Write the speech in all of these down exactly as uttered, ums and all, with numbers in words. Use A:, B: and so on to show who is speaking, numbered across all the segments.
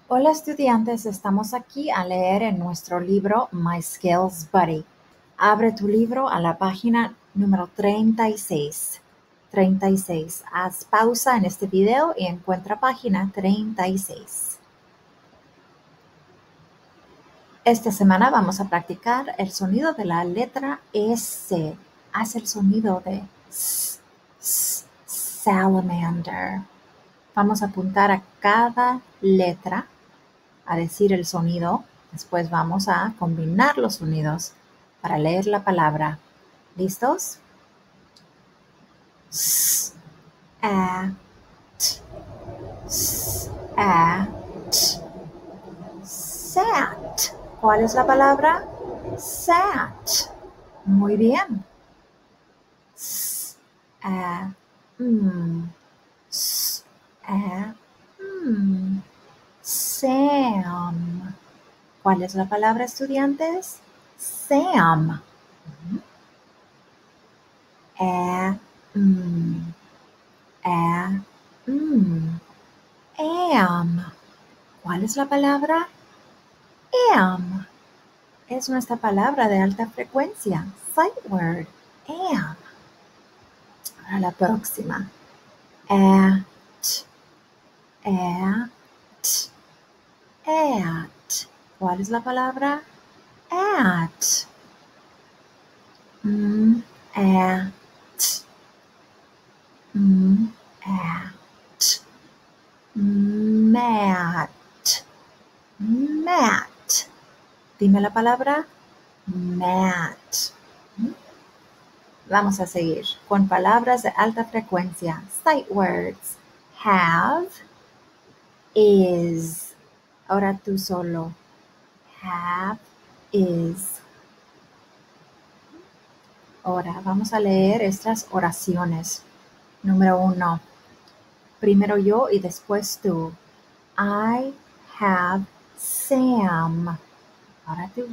A: Hola estudiantes, estamos aquí a leer en nuestro libro My Skills Buddy. Abre tu libro a la página número treinta y seis. treinta y seis. Haz pausa en este video y encuentra página treinta y seis. Esta semana vamos a practicar el sonido de la letra S. Haz el sonido de S, S, salamander. Vamos a apuntar a cada letra a decir el sonido. Después vamos a combinar los sonidos para leer la palabra. ¿Listos? S, a, t, s, a, t. Sat. ¿Cuál es la palabra? Sat. Muy bien. S, a, mm. S, a, mm. Sam. ¿Cuál es la palabra, estudiantes? Sam. A, mm, a, mm. Am. ¿Cuál es la palabra? Am. Es nuestra palabra de alta frecuencia. Sight word. Am. Ahora la próxima. At. At. At. ¿Cuál es la palabra? At. Mm, at. Mm, at. Mat. Mat. Dime la palabra. Mat. Vamos a seguir con palabras de alta frecuencia. Sight words. Have. Is. Ahora tú solo. Have. Is. Ahora vamos a leer estas oraciones. Número uno. Primero yo y después tú. I have Sam. Ahora tú.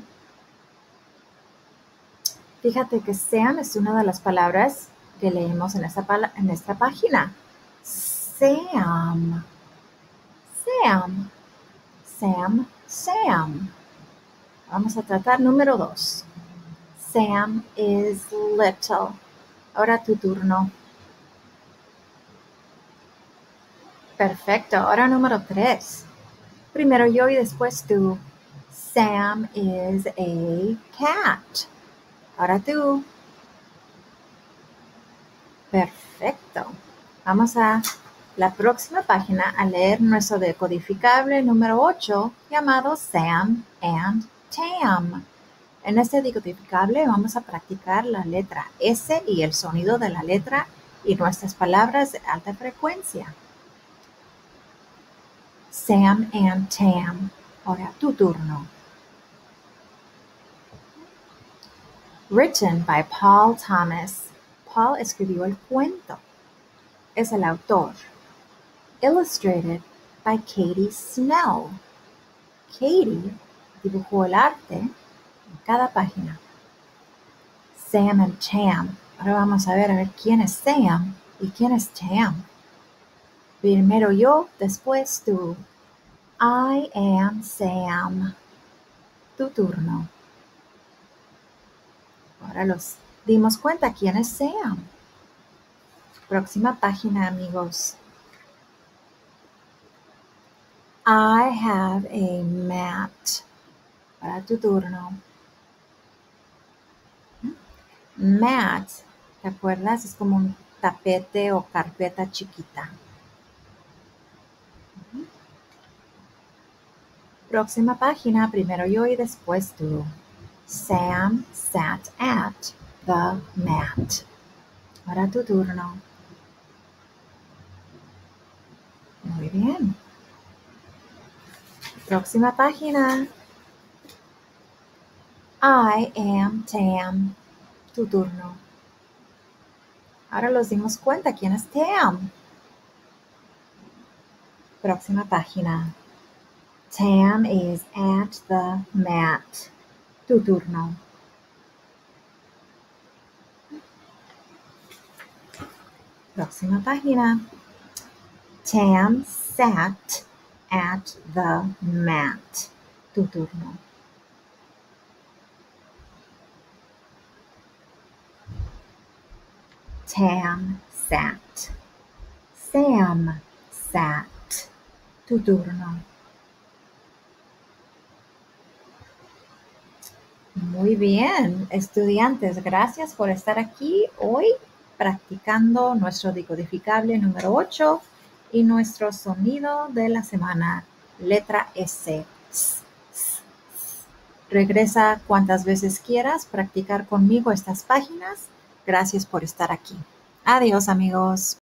A: Fíjate que Sam es una de las palabras que leemos en esta, en esta página. Sam. Sam. Sam. Sam. Vamos a tratar número dos. Sam is little. Ahora tu turno. Perfecto. Ahora número tres. Primero yo y después tú. Sam is a cat. Ahora tú. Perfecto. Vamos a la próxima página a leer nuestro decodificable número ocho llamado Sam and Tam. En este decodificable vamos a practicar la letra S y el sonido de la letra y nuestras palabras de alta frecuencia. Sam and Tam. Ahora tu turno. Written by Paul Thomas. Paul escribió el cuento. Es el autor. Illustrated by Katie Snell. Katie dibujó el arte en cada página. Sam and Tam. Ahora vamos a ver a ver quién es Sam y quién es Tam. Primero yo, después tú. I am Sam. Tu turno. Ahora los dimos cuenta quién es Sam. Próxima página, amigos. I have a mat. Para tu turno. Mat, ¿te acuerdas? Es como un tapete o carpeta chiquita. Próxima página, primero yo y después tú. Sam sat at the mat. Ahora tu turno. Muy bien. Próxima página. I am Tam. Tu turno. Ahora los dimos cuenta quién es Tam. Próxima página. Tam is at the mat. Tu turno. Próxima página. Tam sat at the mat. Tu turno. Tam sat. Sam sat. Tu turno. Muy bien, estudiantes, gracias por estar aquí hoy practicando nuestro decodificable número ocho y nuestro sonido de la semana, letra S. S, S, S. Regresa cuantas veces quieras practicar conmigo estas páginas. Gracias por estar aquí. Adiós, amigos.